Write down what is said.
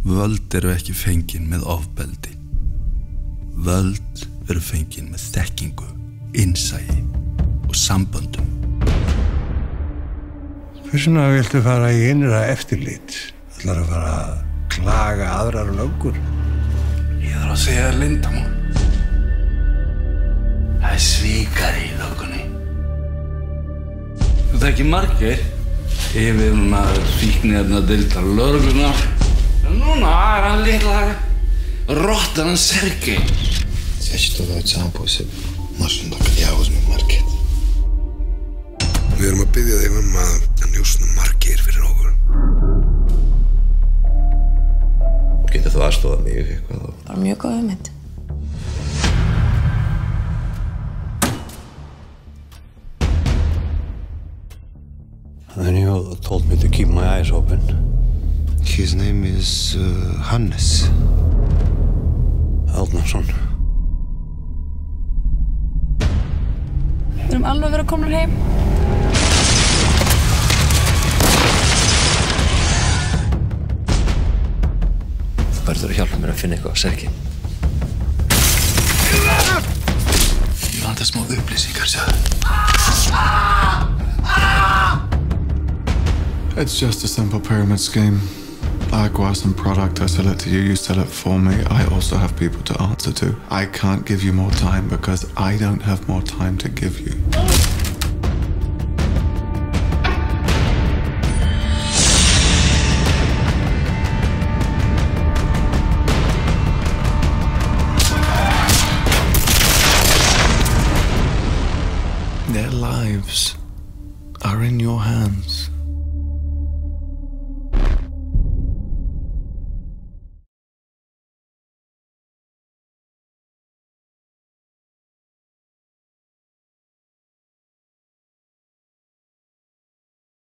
Völd eru ekki fengin með ofbeldi. Völd eru fengin með þekkingu, innsæi og samböndum. Hversuna viltu fara í innra eftirlit? Ætlar að fara að klaga aðrar löggur? Ég þarf að segja þér leyndarmál. Það er svikari í löggunni. Þú þekkir Margeir, yfirmaður fíkniefnadeildar lögreglunnar. En núna er hann litla rottan hann Sergei. Я считаю сам по себе. Машина так я возьму Margeir. Við erum að biðja þig að njósna Margeir fyrir okkur. Getur þú aðstofað mig eitthvað? Bara mjög góð hugmynd. And you told me to keep my eyes open. His name is Hannes. Árnason. Við erum alveg að vera komnir heim. Þú verður að hjálpa mér að finna eitthvað á Sergei. Ég vantar smá upplýsingar, sagði. It's just a simple pyramid scheme. I acquire some product, I sell it to you, you sell it for me. I also have people to answer to. I can't give you more time because I don't have more time to give you.